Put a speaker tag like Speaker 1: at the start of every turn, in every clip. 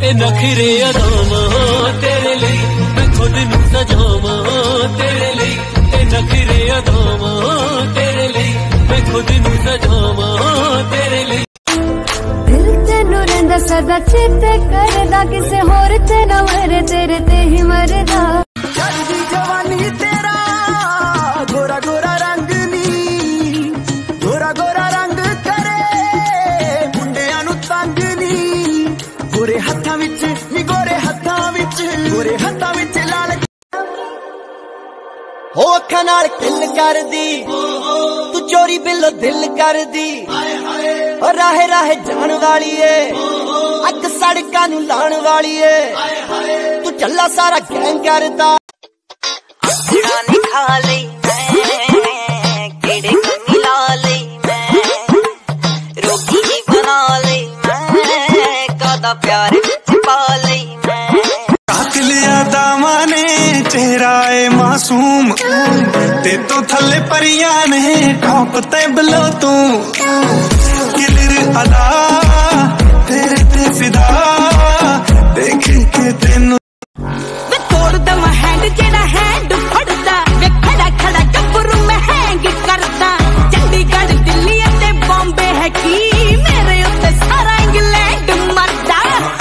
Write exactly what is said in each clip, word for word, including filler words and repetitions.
Speaker 1: ते नखरे अदावां तेरे लिए मैं खुद नू सजावां तेरे लिए ते नखरे अदावां तेरे लिए मैं खुद नू सजावां तेरे लिए।
Speaker 2: दिल तेनू रहिंदा सदा चेते करदा किसे होर ते ना मरे तेरे ते ही मरदा।
Speaker 3: चढ़दी जवानी तेरा गोरा गोरा रंग नी गोरा गोरा रंग करे मुंडियां नू तंग नी गोरे हत्थां विच नी गोरे हत्थां विच गोरे हत्थां विच लाल हो अखां नाल किल करदी तू चोरी बिल्लो दिल करदी राहे राहे जान वाली है अग सड़कां नू लाण वाली है तू चला सारा गैंग करदा।
Speaker 4: अपना खा लई मैं केड़े कमी ला लई मैं रोगी ही बना लई मैं कादा प्यार विच पा लई मैं।
Speaker 5: ढक लिया दामा ने चेहरा ए मासूम ते तो थले परियां ने टॉप ते बिलो तू किलर अदा तेरे ते फिदा देख के तेनू
Speaker 4: मैं तोड़ दवा हैंड जेड़ा हैंड फड़दा वे खड़ा खड़ा गब्बरू में हैंग करदा। चंडीगढ़ दिल्ली ते बॉम्बे है की मेरे उत्ते सारा इंग्लैंड मरदा।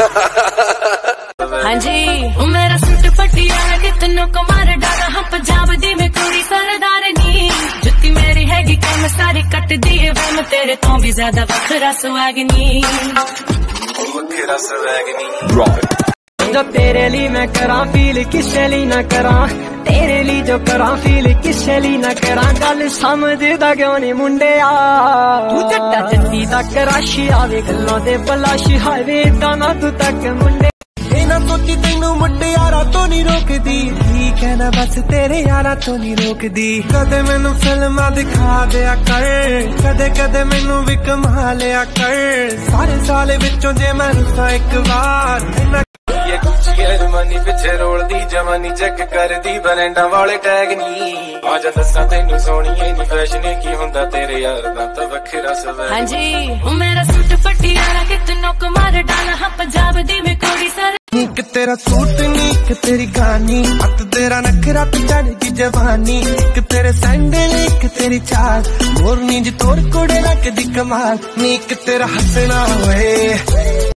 Speaker 4: हाँ जी मेरा सूट पटियाला कितनों को मार डाला हम पंजाब दी मैं कुड़ी सरदार नी जुत्ती मेरी हैगी कम सारी कट दी वे मैं तेरे तो भी ज्यादा वखरा सुहागनी
Speaker 5: वखरा सुहागनी।
Speaker 3: जो तेरे लिए मैं करा फील किसे लिए ना करा तेरे लिए जो करा फील किसे लिए ना करा गल समझदा क्यों नहीं मुंडिया तू जट्टा जट्टी दा कराशी आवे गल्लां दे बलाशी हाईवे दा ना तू तक मुंडे इना सोची तैनू मुंडे यारा तो नहीं रोकदी ठीक है ना बस तेरे यारा तो नहीं रोकदी। कदे मैनू फिल्मां दिखा दिया कर कदे कदे मैनू भी कमा लिया कर सारे साल विचों जे मैं रुसा एक बार ये गुच्ची अरमानी पिछे रोल दी जवानी चेक कर दी बरेंडा वाले टैग नी आजा दसा तेनू सोहणीए नी फैशन की हुंदा तेरे यार दा तां वखरा सवै।
Speaker 4: हाँ जी मेरा सूट पटियाला कितनों को मार डाला हम पंजाब दी मैं कुड़ी सर
Speaker 3: नीक तेरा सूट नीक तेरी गानी अत तेरा नखरा ते चढ़दी जवानी एक तेरे सैंडल एक तेरी चाल मोरनी जी तोड़ कोड़े रख दी कमाल नीक तेरा हंसना होए